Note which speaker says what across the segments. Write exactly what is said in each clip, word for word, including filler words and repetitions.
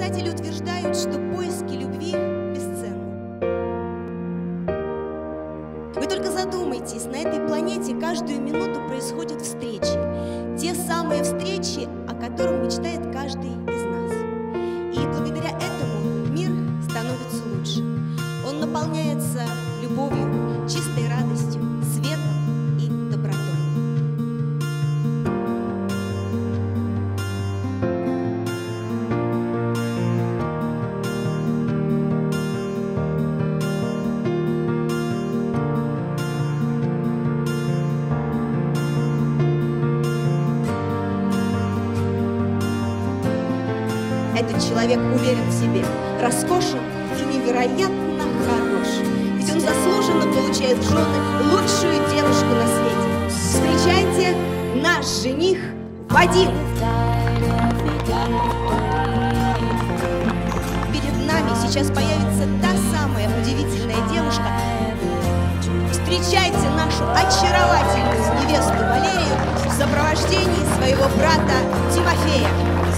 Speaker 1: Писатели утверждают, что поиски любви бесценны. Вы только задумайтесь, на этой планете каждую минуту происходят встречи. Те самые встречи, о которых мечтает каждый из нас. И благодаря этому мир становится лучше. Он наполняется любовью, чистой радостью, светом и добротой. Этот человек уверен в себе, роскошен и невероятно хорош. Ведь он заслуженно получает в жены лучшую девушку на свете. Встречайте, наш жених Вадим! Перед нами сейчас появится та самая удивительная девушка. Встречайте нашу очаровательную невесту Валерию в сопровождении своего брата Тимофея.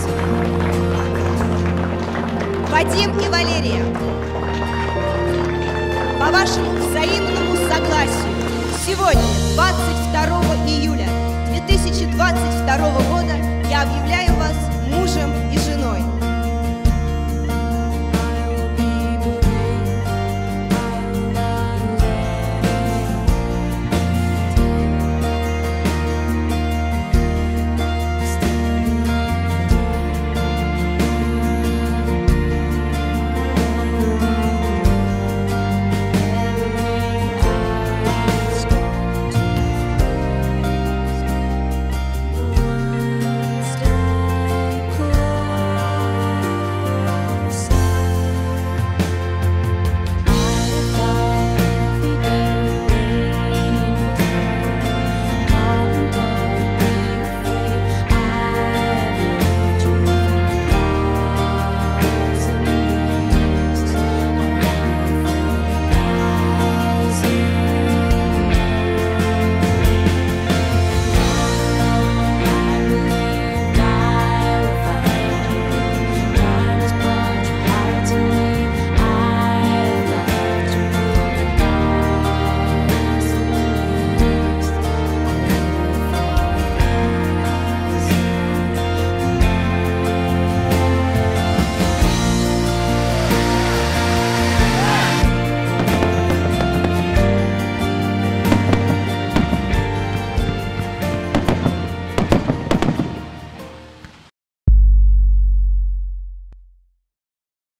Speaker 1: Вадим и Валерия, по вашему взаимному согласию, сегодня, двадцать второго июля две тысячи двадцать второго года, я объявляю вас